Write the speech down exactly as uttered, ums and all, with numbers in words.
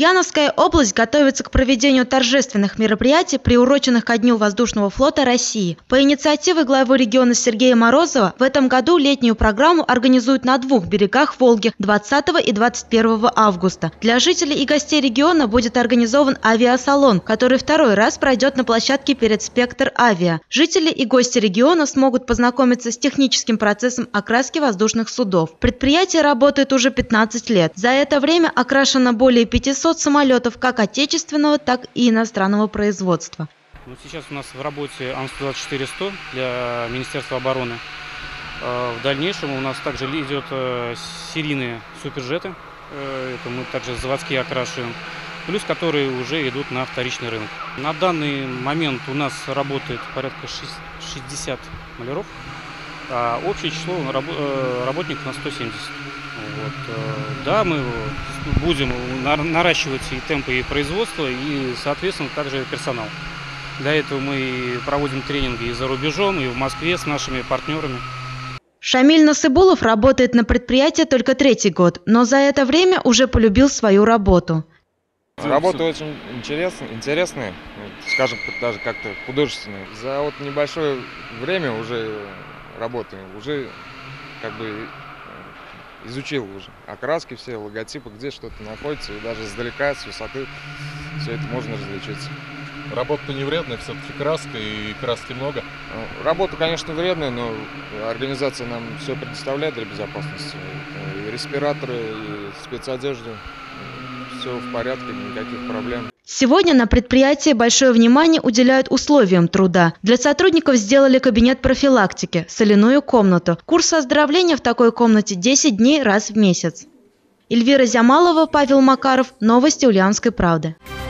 Ульяновская область готовится к проведению торжественных мероприятий, приуроченных ко Дню воздушного флота России. По инициативе главы региона Сергея Морозова в этом году летнюю программу организуют на двух берегах Волги двадцатого и двадцать первого августа. Для жителей и гостей региона будет организован авиасалон, который второй раз пройдет на площадке перед «Спектр Авиа». Жители и гости региона смогут познакомиться с техническим процессом окраски воздушных судов. Предприятие работает уже пятнадцать лет. За это время окрашено более пятисот самолетов как отечественного, так и иностранного производства. Ну, сейчас у нас в работе Ан сто двадцать четыре сто для Министерства обороны. В дальнейшем у нас также идет серийные супержеты. Это мы также заводские окрашиваем. Плюс которые уже идут на вторичный рынок. На данный момент у нас работает порядка шестидесяти маляров, а общее число работников на сто семьдесят. Вот. Да, мы будем наращивать и темпы и производства, и, соответственно, также персонал. Для этого мы проводим тренинги и за рубежом, и в Москве с нашими партнерами. Шамиль Насыбулов работает на предприятии только третий год, но за это время уже полюбил свою работу. Работа очень интересная, интересная, скажем, даже как-то художественная. За вот небольшое время уже работаю, уже как бы изучил уже окраски, все логотипы, где что-то находится, и даже издалека, с высоты, все это можно различить. Работа не вредная, все-таки краска, и краски много? Работа, конечно, вредная, но организация нам все предоставляет для безопасности. И респираторы, и спецодежду, все в порядке, никаких проблем. Сегодня на предприятии большое внимание уделяют условиям труда. Для сотрудников сделали кабинет профилактики, соляную комнату. Курс оздоровления в такой комнате десять дней раз в месяц. Эльвира Зямалова, Павел Макаров. Новости Ульяновской правды.